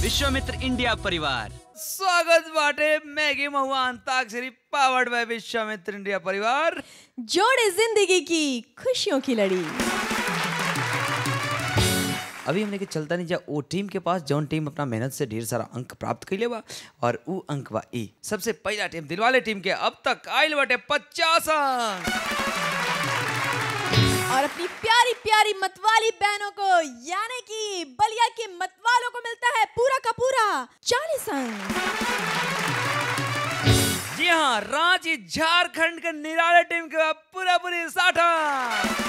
Vishwamitra India परिवार। स्वागत बाटे Maggi Mahua Antakshari powered by Vishwamitra India परिवार। जोड़े जिंदगी की खुशियों की लड़ी। अभी हमने के चलता नहीं जा वो टीम के पास जौन टीम अपना मेहनत से ढेर सारा अंक प्राप्त कर बा और वो अंक बा ई सबसे पहला टीम दिलवाले टीम के अब तक आइल बाटे 50 अंक और अपनी प्यारी प्यारी मतवाली बहनों को यानी कि बलिया के मतवालों को मिलता है पूरा का पूरा 40 अंक। जी हाँ, रांची झारखंड के निराले टीम के पूरा पूरी 60 अंक।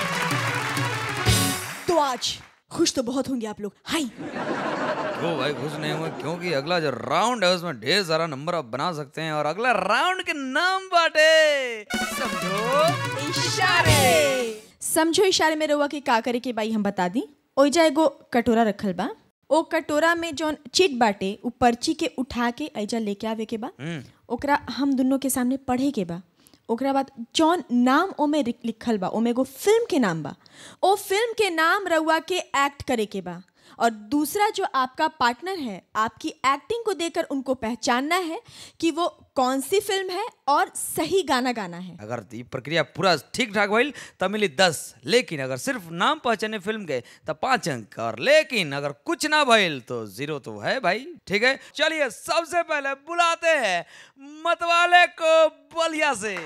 तो आज खुश तो बहुत होंगे आप लोग। हाय क्यों भाई खुश नहीं हुआ? क्योंकि अगला जो राउंड है उसमें ढेर सारा नंबर आप बना सकते हैं और अगला राउंड के नाम बाटे समझो इशारे। समझो इशारे में रहुआ के का करे के भाई हम बता दी। ओइजा एगो कटोरा रखल बा, ओ कटोरा में जौन चिट बाटे उ पर्ची के उठा के ऐजा लेके आवे के बा, ओकरा हम दोनों के सामने पढ़े के बा। ओकरा बाद जौन नाम ओमे लिखल बा ओमे एगो फिल्म के नाम बा, ओ फिल्म के नाम रहुआ के एक्ट करे के बा और दूसरा जो आपका पार्टनर है आपकी एक्टिंग को देखकर उनको पहचानना है कि वो कौन सी फिल्म है और सही गाना गाना है। अगर ये प्रक्रिया पूरा ठीक ठाक भइल तब मिली 10, लेकिन अगर सिर्फ नाम पहचाने फिल्म के तब 5 अंक, और लेकिन अगर कुछ ना भइल तो 0 तो है भाई। ठीक है, चलिए सबसे पहले बुलाते हैं मतवाले को बलिया से।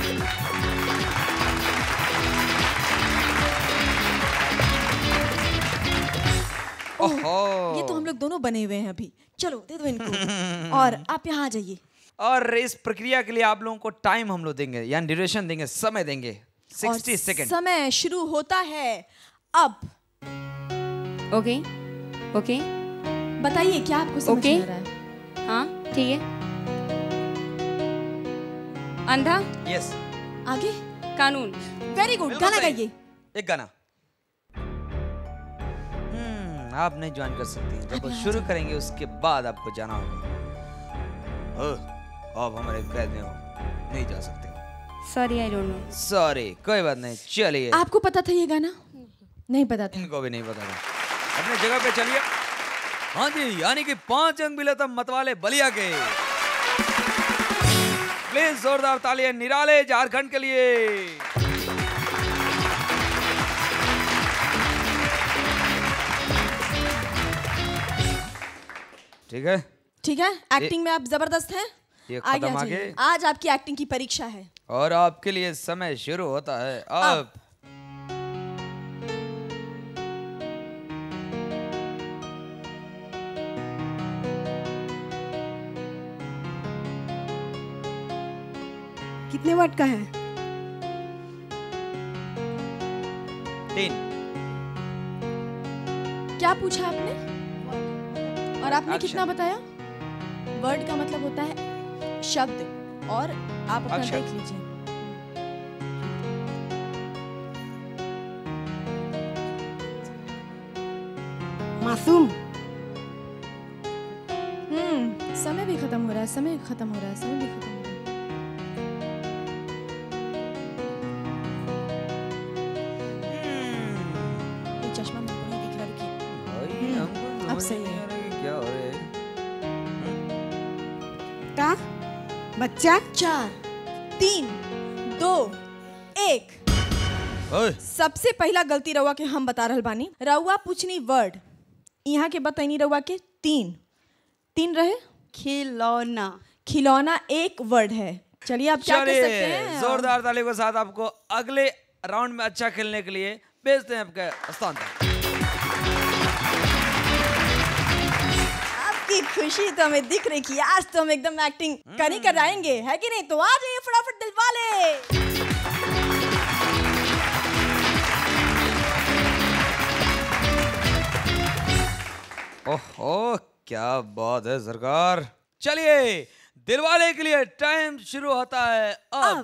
ये तो हम लोग दोनों बने हुए हैं अभी। चलो दे दो इनको और आप यहाँ आ जाइए। और इस प्रक्रिया के लिए आप लोगों को टाइम हम लोग देंगे, यानी ड्यूरेशन देंगे, समय देंगे 60 सेकंड। समय शुरू होता है अब। ओके ओके बताइए क्या आपको समझ ओके में आ रहा है? हाँ ठीक है। अंधा यस, आगे। कानून। वेरी गुड, बिल्कुल गाना सही। गाइए। एक गाना आप नहीं ज्वाइन कर सकती, जब वो शुरू करेंगे उसके बाद आपको जाना होगा। अब हमारे कैद में हो, नहीं जा सकते। Sorry I don't know. Sorry, कोई बात नहीं, चलिए। आपको पता था ये गाना? नहीं पता था। इनको भी नहीं पता था। अपने जगह पे चलिए। हाँ जी, यानी कि 5 अंक मिले तब मतवाले बलिया के। प्लीज जोरदार तालियां निराले झारखंड के लिए। ठीक है, ठीक है, एक्टिंग में आप जबरदस्त हैं। ये आगे खत्म आ आगे। जाइए। आज आपकी एक्टिंग की परीक्षा है और आपके लिए समय शुरू होता है अब। कितने वर्ड का है? 3। क्या पूछा आपने और आपने Action. कितना बताया? वर्ड का मतलब होता है शब्द और आप अपना अक्षर। देख लीजिए। मासूम। समय भी खत्म हो रहा है, समय भी खत्म हो रहा है, समय भी खत्म हो रहा है। ये चश्मा मेरे को नहीं दिख रहा, रुकिए। अब सही है। क्या हो रहा है? का बच्चा। 4 3 2 1। ओए, सबसे पहला गलती रहुआ के हम बता रहल बानी। रहुआ पूछनी वर्ड, यहाँ के बताइनी रहुआ के 3 रहे। खिलौना। खिलौना एक वर्ड है। चलिए आप क्या कर सकते चलिए हैं? जोरदार तालियों के साथ आपको अगले राउंड में अच्छा खेलने के लिए भेजते हैं आपके स्थान पर। आपकी खुशी तो हमें दिख रही कि आज तो हम एकदम एक्टिंग कर कराएंगे, है कि नहीं? तो आ जाइए फटाफट दिलवाले। ओहो, क्या बात है सरकार। चलिए दिलवाले के लिए टाइम शुरू होता है अब।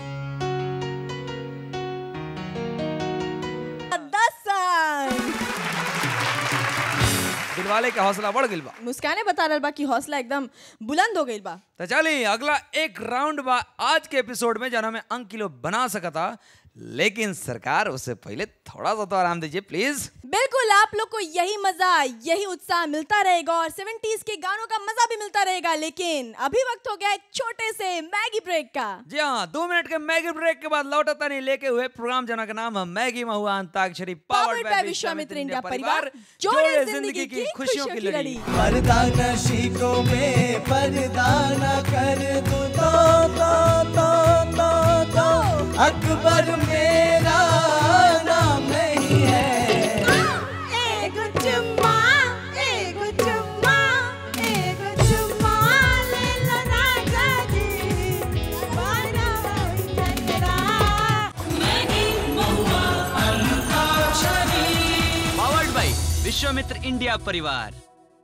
10 अंक। दिलवाले का हौसला बढ़ गइल बा। मुस्काने बता रहल बा कि हौसला एकदम बुलंद हो गइल बा। तो चलिए अगला एक राउंड बा आज के एपिसोड में जहाँ में अंक किलो बना सकता, लेकिन सरकार उससे पहले थोड़ा सा तो आराम दीजिए प्लीज। बिल्कुल, आप लोग को यही मजा, यही उत्साह मिलता रहेगा और 70s के गानों का मजा भी मिलता रहेगा। लेकिन अभी वक्त हो गया एक छोटे से मैगी ब्रेक का। जी हाँ, 2 मिनट के मैगी ब्रेक के बाद लौटता नहीं लेके हुए प्रोग्राम जना का नाम है Maggi Mahua Antakshari, powered by Vishwamitra India परिवार, जोड़े जिंदगी की खुशियों की लड़ी। पर्दा नशीकों में पर्दा न कर दूं तो अकबर मेरा नाम नहीं है। एक चुम्मा ले लो राजा जी, बाना होई चंद्रा। पावर्ड बाय विश्वामित्र इंडिया परिवार।